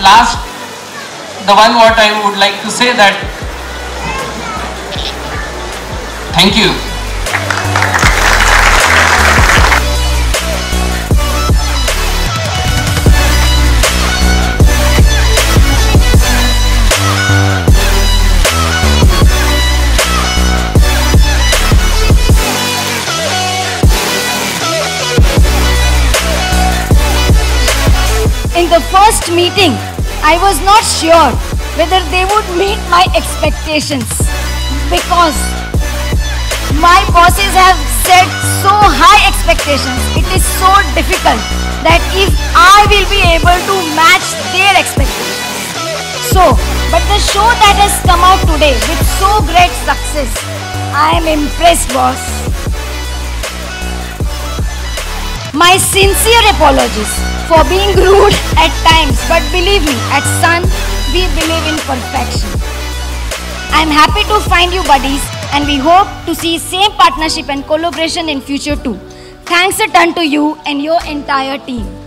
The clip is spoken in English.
last, the one what I would like to say that thank you. In the first meeting, I was not sure whether they would meet my expectations because my bosses have set so high expectations. It is so difficult that if I will be able to match their expectations. But the show that has come out today with so great success, I am impressed, boss. My sincere apologies for being rude at times, but believe me, at Sun, we believe in perfection. I am happy to find you buddies and we hope to see same partnership and collaboration in future too. Thanks a ton to you and your entire team.